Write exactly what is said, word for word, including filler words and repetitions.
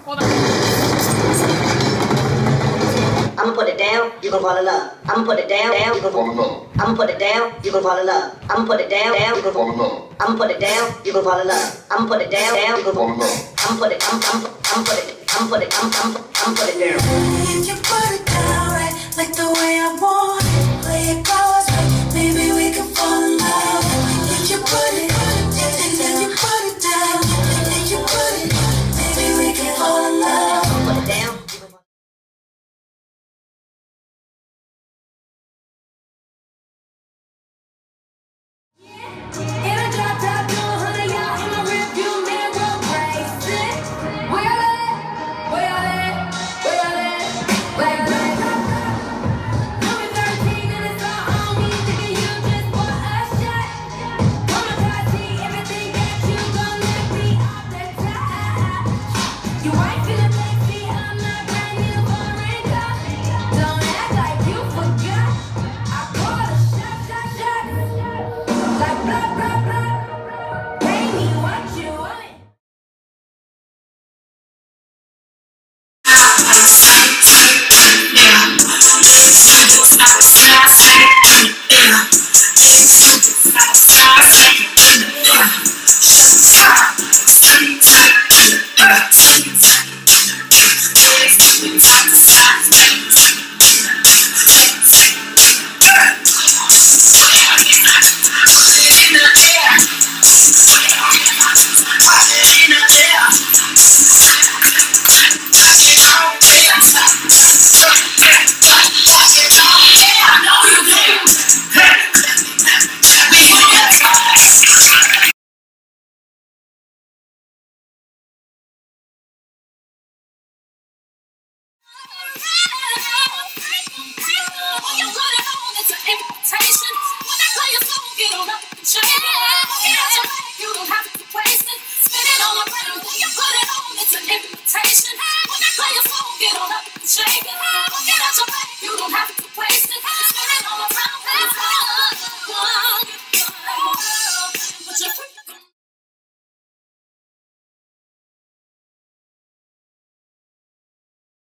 I'ma put it down, you gon' fall in love. I'ma put it down, down, you gon' fall in love. I'ma put it down, you gon' fall in love. I'ma put it down, down, you gon' fall in love. I'ma put it down, you gon' fall in love. I'ma put it down, down, you gon' fall in love. I'ma put it, I'm, I'm, I'm put it, I'm put it, I'm, I'm, I'm put it down. If you put it down right, like the way I want it, play it close, right, maybe we can fall in love. If you put it, if you put it down, if you put it, maybe we can fall in love. I'ma put it down. You don't have to waste it. Spin it on around. You put it on. It's an invitation.